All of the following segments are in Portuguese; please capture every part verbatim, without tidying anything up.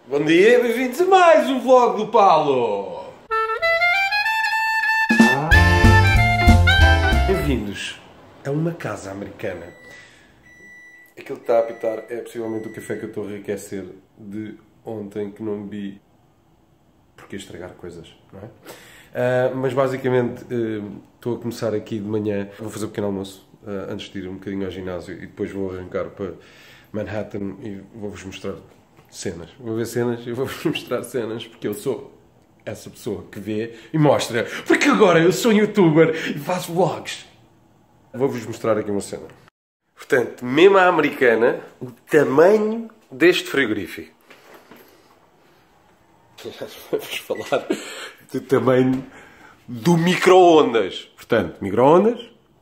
Bom dia e bem-vindos a mais um vlog do Paulo! Bem-vindos a uma casa americana. Aquilo que está a apitar é possivelmente o café que eu estou a reaquecer de ontem, que não bebi porque ia estragar coisas, não é? Uh, mas basicamente uh, estou a começar aqui de manhã, vou fazer um pequeno almoço uh, antes de ir um bocadinho ao ginásio e depois vou arrancar para Manhattan e vou-vos mostrar cenas. Vou ver cenas e vou-vos mostrar cenas porque eu sou essa pessoa que vê e mostra, porque agora eu sou youtuber e faço vlogs. Vou-vos mostrar aqui uma cena. Portanto, mesmo à americana, o tamanho deste frigorífico. Vamos falar do tamanho do micro-ondas. Portanto, micro-ondas,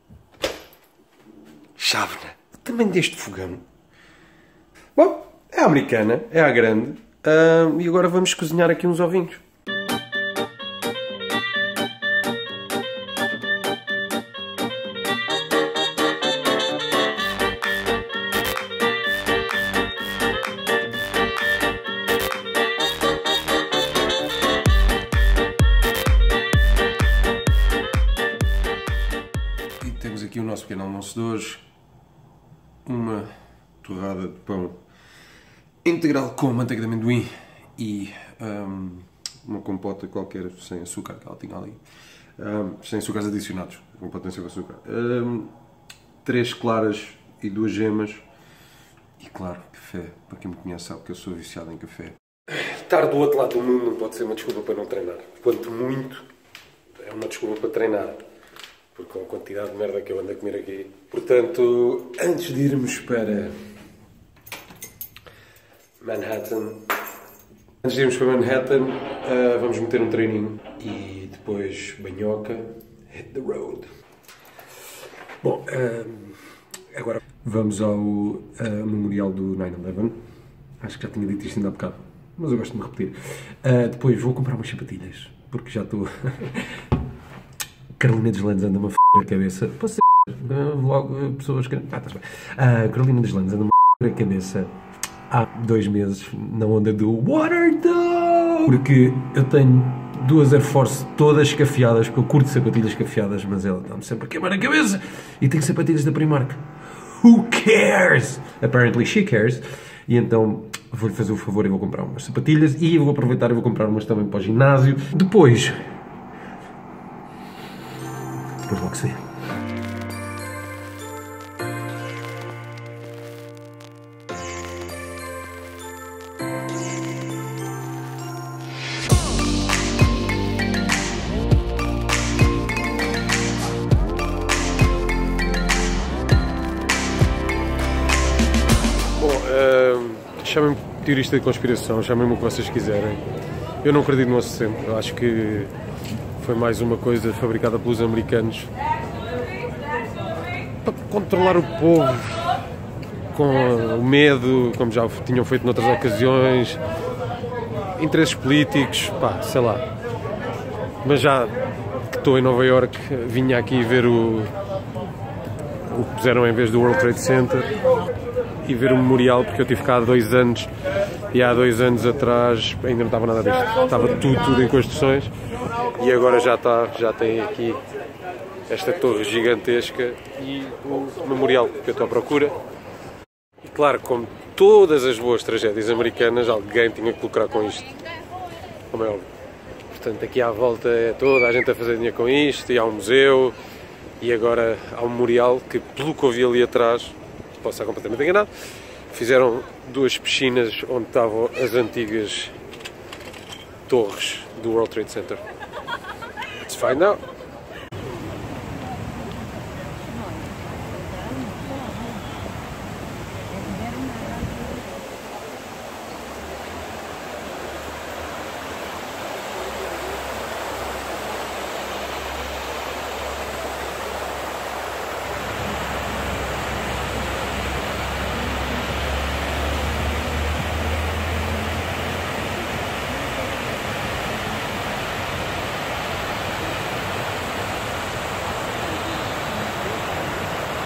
chávena. O tamanho deste fogão. Bom, é a americana, é a grande. Uh, e agora vamos cozinhar aqui uns ovinhos. Temos aqui o nosso pequeno almoço de hoje, uma torrada de pão integral com manteiga de amendoim e um, uma compota qualquer sem açúcar que ela tinha ali, um, sem açúcares adicionados, compota sem açúcar, um, três claras e duas gemas e claro, café, para quem me conhece sabe que eu sou viciado em café. Estar do outro lado do mundo não pode ser uma desculpa para não treinar, quanto muito é uma desculpa para treinar. Porque com a quantidade de merda que eu ando a comer aqui. Portanto, antes de irmos para Manhattan, antes de irmos para Manhattan, uh, vamos meter um treininho e depois banhoca, hit the road. Bom, uh, agora vamos ao uh, memorial do nove onze. Acho que já tinha dito isto ainda há bocado, mas eu gosto de me repetir. Uh, depois vou comprar umas sapatilhas, porque já estou... Carolina Deslandes anda-me a f*** a cabeça. Posso ser logo pessoas que... Ah, estás bem. Ah, Carolina Deslandes anda-me a f*** a cabeça há dois meses na onda do Watertown. Porque eu tenho duas Air Force todas escafiadas, porque eu curto sapatilhas escafiadas, mas ela está-me sempre a queimar a cabeça. E tenho sapatilhas da Primark. Who cares? Apparently she cares. E então vou-lhe fazer o favor e vou comprar umas sapatilhas. E vou aproveitar e vou comprar umas também para o ginásio. Depois... Depois logo se vê. Bom, uh, chamem-me teorista de conspiração, chamem-me o que vocês quiserem. Eu não acredito no onze de setembro. Eu acho que foi mais uma coisa fabricada pelos americanos para controlar o povo com o medo, como já tinham feito noutras ocasiões, interesses políticos, pá, sei lá. Mas já que estou em Nova Iorque, vinha aqui ver o, o que puseram em vez do World Trade Center e ver o memorial, porque eu tive cá há dois anos e há dois anos atrás ainda não estava nada disto, estava tudo, tudo em construções. E agora já está, já tem aqui esta torre gigantesca e o memorial que eu estou à procura. E claro, como todas as boas tragédias americanas, alguém tinha que lucrar com isto. Como é óbvio. Portanto, aqui à volta é toda a gente a fazer dinheiro com isto, e há um museu, e agora há um memorial que, pelo que eu vi ali atrás, posso estar completamente enganado, fizeram duas piscinas onde estavam as antigas torres do World Trade Center. Let's find out.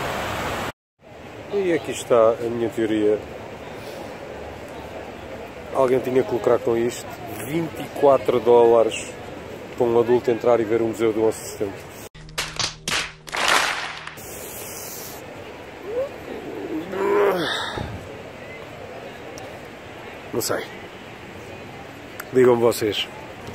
E aqui está a minha teoria alguém tinha que lucrar com isto. vinte e quatro dólares para um adulto entrar e ver o Museu do onze de Setembro. Não sei. Digam-me vocês.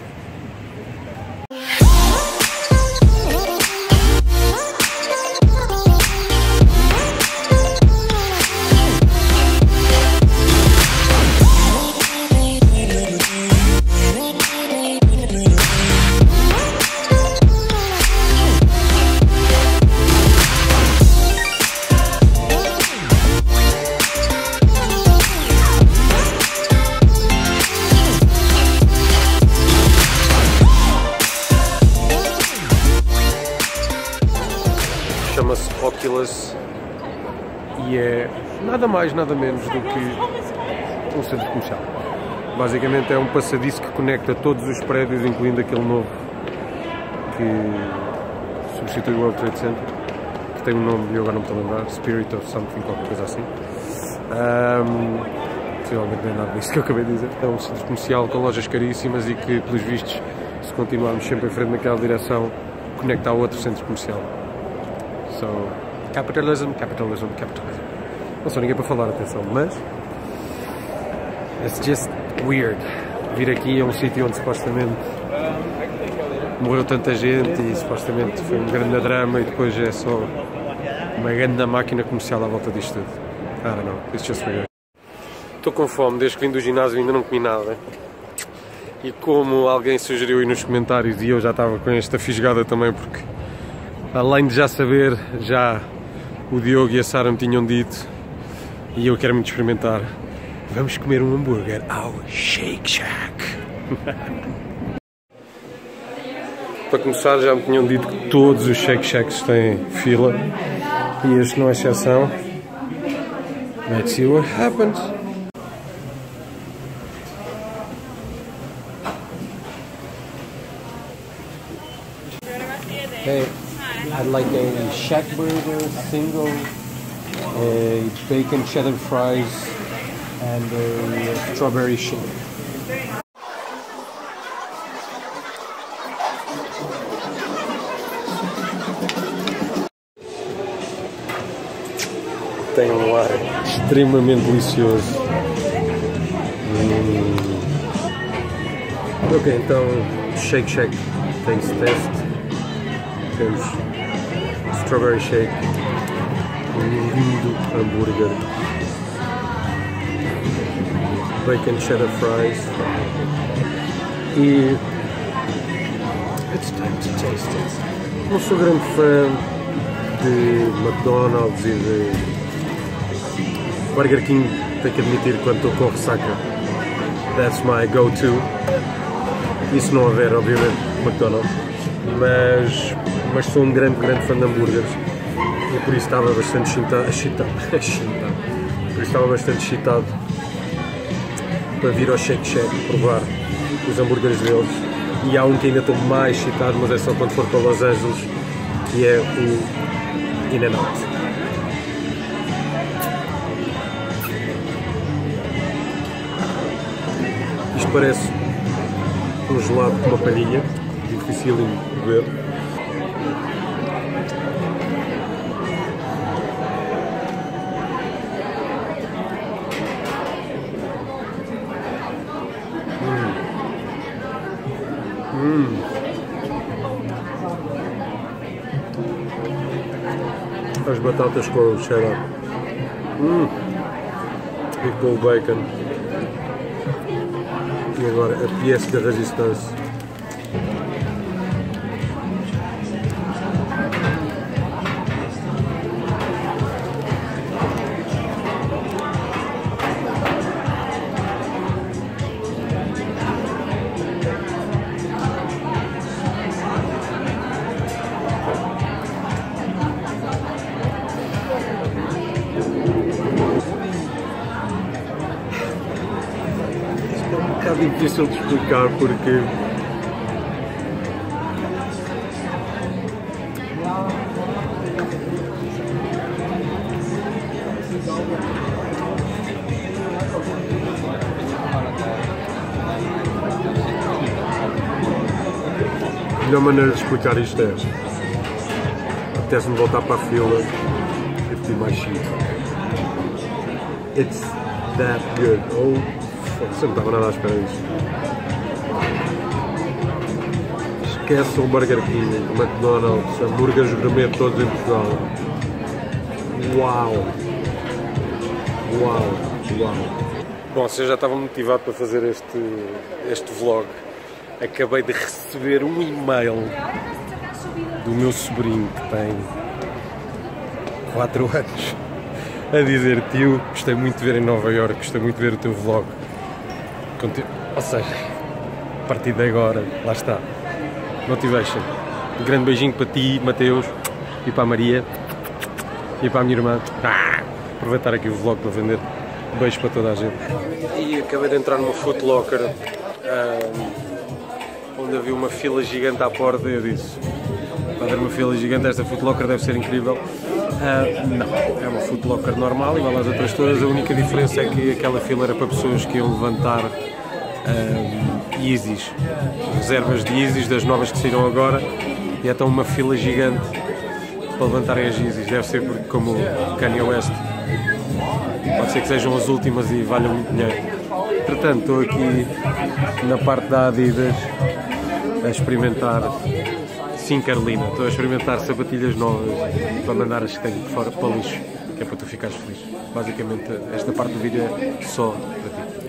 Chama-se Oculus e é nada mais, nada menos do que um centro comercial. Basicamente é um passadiço que conecta todos os prédios, incluindo aquele novo que substitui o World Trade Center, que tem um nome, eu agora não me estou a lembrar, Spirit of Something, qualquer coisa assim. Um, possivelmente não é nada disso que eu acabei de dizer. É um centro comercial com lojas caríssimas e que, pelos vistos, se continuarmos sempre em frente naquela direção, conecta a outro centro comercial. So, capitalism, capitalism, capitalism. Não sou ninguém para falar, atenção, mas it's just weird vir aqui a um sítio onde supostamente morreu tanta gente e supostamente foi um grande drama e depois é só uma grande máquina comercial à volta disto tudo. I don't know, it's just weird. Estou com fome, desde que vim do ginásio ainda não comi nada. E como alguém sugeriu aí nos comentários e eu já estava com esta fisgada também porque além de já saber, já o Diogo e a Sara me tinham dito e eu quero muito experimentar. Vamos comer um hambúrguer ao Shake Shack. Para começar, já me tinham dito que todos os Shake Shacks têm fila e este não é exceção. Let's see what happens. Hey. I'd like a shack burger, single, a bacon cheddar fries, and a strawberry shake. Tem um ar extremamente delicioso. Hum. Ok, então Shake Shack tem esse teste. Temos strawberry shake, um lindo hambúrguer, bacon cheddar fries e it's time to taste it. Não sou grande fã de McDonald's e de Burger King, tenho que admitir, quando estou com ressaca. That's my go-to. Isso não haver, obviamente, McDonald's. Mas, mas sou um grande, grande fã de hambúrgueres e por isso estava bastante excitado, excitado, excitado. Por isso estava bastante excitado para vir ao Shake Shack provar os hambúrgueres deles. E há um que ainda estou mais excitado, mas é só quando for para Los Angeles, que é o In-N-Out. Isto parece um gelado com uma palhinha, difícil de ver. Hum. Hum. As batatas com o cheddar. Hum. E com o bacon. E agora a pièce de resistência. É difícil de explicar porque melhor maneira de explicar isto é: apetece-me voltar para a fila e pedir mais chique. It's that good. Oh, você não estava nada à espera disso. Esquece o Burger King, o McDonald's, hambúrgueres gourmet todos em Portugal. Uau! Uau! Uau! Bom, se eu já estava motivado para fazer este, este vlog, acabei de receber um e-mail do meu sobrinho que tem quatro anos a dizer: tio, gostei muito de ver em Nova Iorque, gostei muito de ver o teu vlog. Ou seja, a partir de agora, lá está. Motivation. Um grande beijinho para ti, Mateus, e para a Maria, e para a minha irmã. Ah, aproveitar aqui o vlog para vender. Beijo para toda a gente. E acabei de entrar numa Foot Locker, um, onde havia uma fila gigante à porta, e eu disse: vai haver uma fila gigante, esta Foot Locker deve ser incrível. Uh, não, é uma Foot Locker normal, igual às outras todas. A única diferença é que aquela fila era para pessoas que iam levantar uh, Yeezys, reservas de Yeezys, das novas que saíram agora, e é então uma fila gigante para levantarem as Yeezys. Deve ser porque, como Kanye West, pode ser que sejam as últimas e valham muito dinheiro. Entretanto, estou aqui na parte da Adidas a experimentar. Sim, Carolina, estou a experimentar sapatilhas novas para mandar as que tenho de fora para o lixo, que é para tu ficares feliz. Basicamente, esta parte do vídeo é só para ti.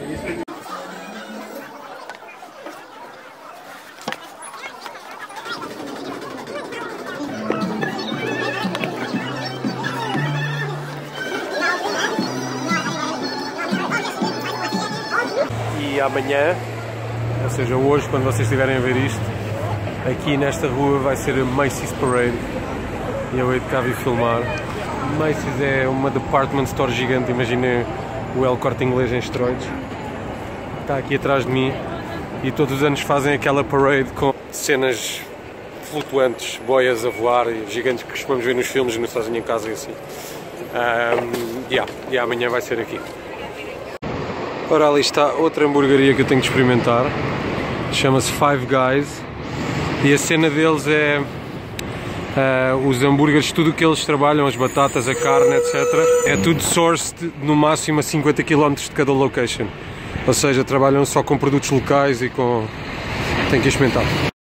E amanhã, ou seja, hoje, quando vocês estiverem a ver isto, aqui nesta rua vai ser a Macy's Parade e eu hei de cá vir filmar. Macy's é uma department store gigante, imaginem o El Corte Inglês em esteroides. Está aqui atrás de mim e todos os anos fazem aquela parade com cenas flutuantes, boias a voar, gigantes que costumamos ver nos filmes, no Sozinho em Casa e assim. Um, yeah, e amanhã vai ser aqui. Ora, ali está outra hamburgueria que eu tenho que experimentar, chama-se Five Guys. E a cena deles é uh, os hambúrgueres, tudo o que eles trabalham, as batatas, a carne, etcétera. É tudo sourced no máximo a cinquenta quilómetros de cada location. Ou seja, trabalham só com produtos locais e com... Tenho que experimentar.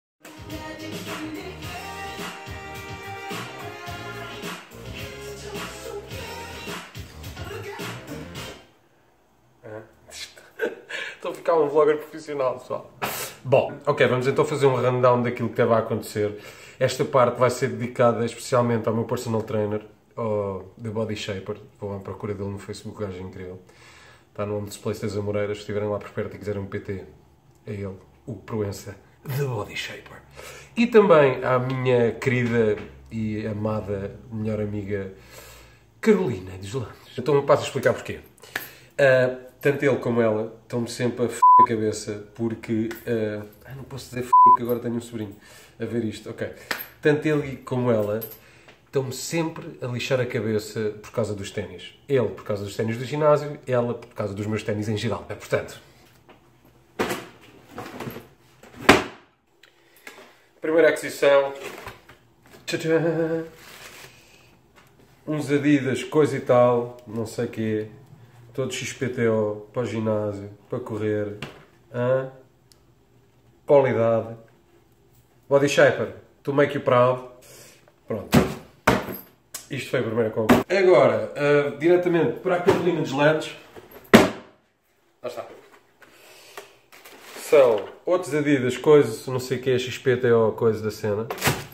Estou a ficar um vlogger profissional, pessoal. Bom, ok, vamos então fazer um rundown daquilo que esteve a acontecer. Esta parte vai ser dedicada especialmente ao meu personal trainer, ao The Body Shaper. Vou à procura dele no Facebook, o gajo é incrível. Está no Home Displays das Amoreiras, se estiverem lá por perto e quiserem um P T, é ele, o Proença, The Body Shaper. E também à minha querida e amada melhor amiga Carolina dos Landes. Então eu passo a explicar porquê. Uh, Tanto ele como ela estão-me sempre a f*** a cabeça porque... Uh... Ah, não posso dizer f*** que agora tenho um sobrinho a ver isto. Ok. Tanto ele como ela estão-me sempre a lixar a cabeça por causa dos ténis. Ele por causa dos ténis do ginásio, ela por causa dos meus ténis em geral. É, portanto... Primeira aquisição. Tcharam! Uns Adidas, coisa e tal, não sei o quê. Todo X P T O, para o ginásio, para correr, hã? Qualidade, Body Shaper, to make you proud. Pronto, isto foi a primeira compra. Agora, uh, diretamente para a Carolina dos Landes, lá está. São outros Adidas, coisas, não sei o que é, X P T O, coisas da cena.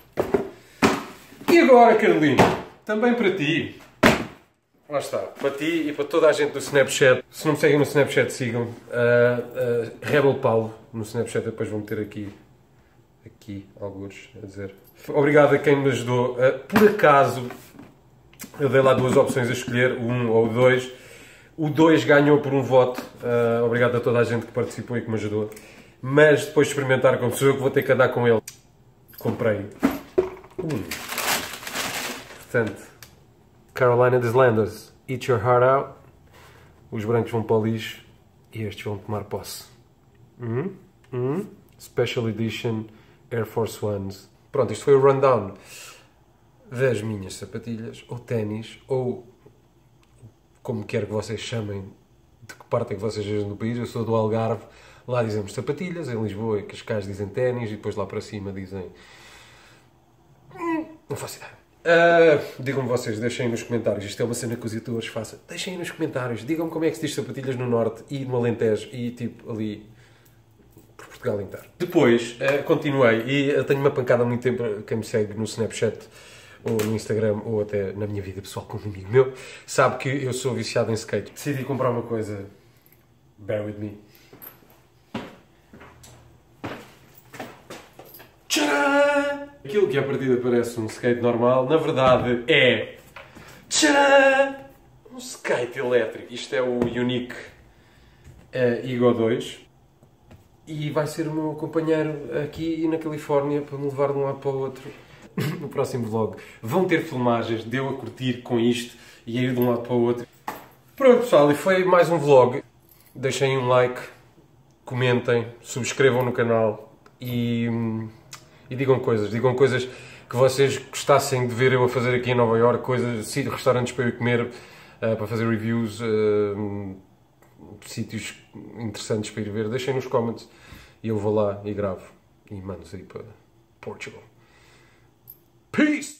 E agora, Carolina, também para ti. Lá está, para ti e para toda a gente do Snapchat. Se não me seguem no Snapchat, sigam. Uh, uh, Rebel Paulo no Snapchat, depois vou meter aqui, aqui, alguns, a dizer. Obrigado a quem me ajudou. Uh, por acaso, eu dei lá duas opções a escolher, o um ou o dois. O dois ganhou por um voto. Uh, obrigado a toda a gente que participou e que me ajudou. Mas depois de experimentar, como sou eu que vou ter que andar com ele, comprei um. Portanto, Carolina dos Landes, Eat Your Heart Out. Os brancos vão para o lixo e estes vão tomar posse. Hum? Hum? Special Edition Air Force Ones. Pronto, isto foi o rundown das minhas sapatilhas, ou ténis, ou como quer que vocês chamem, de que parte é que vocês sejam do país. Eu sou do Algarve, lá dizemos sapatilhas, em Lisboa e Cascais dizem ténis, e depois lá para cima dizem... Não faço ideia. Uh, digam-me vocês, deixem aí nos comentários, isto é uma cena que os youtubers façam, deixem aí nos comentários, digam-me como é que se diz sapatilhas no Norte e no Alentejo e tipo ali por Portugal inteiro. Depois, uh, continuei e eu tenho uma pancada há muito tempo, quem me segue no Snapchat ou no Instagram ou até na minha vida pessoal com um amigo meu, sabe que eu sou viciado em skate. Decidi comprar uma coisa, bear with me. Tcharam! Aquilo que à partida parece um skate normal, na verdade é... Tcharam! Um skate elétrico. Isto é o Unique uh, Ego dois. E vai ser o meu companheiro aqui na Califórnia para me levar de um lado para o outro no próximo vlog. Vão ter filmagens de eu a curtir com isto e a ir de um lado para o outro. Pronto pessoal, e foi mais um vlog. Deixem um like, comentem, subscrevam no canal e... E digam coisas, digam coisas que vocês gostassem de ver eu a fazer aqui em Nova Iorque, coisas, sítios, restaurantes para eu ir comer, uh, para fazer reviews, uh, sítios interessantes para ir ver. Deixem nos comments e eu vou lá e gravo e mando-os aí para Portugal. Peace!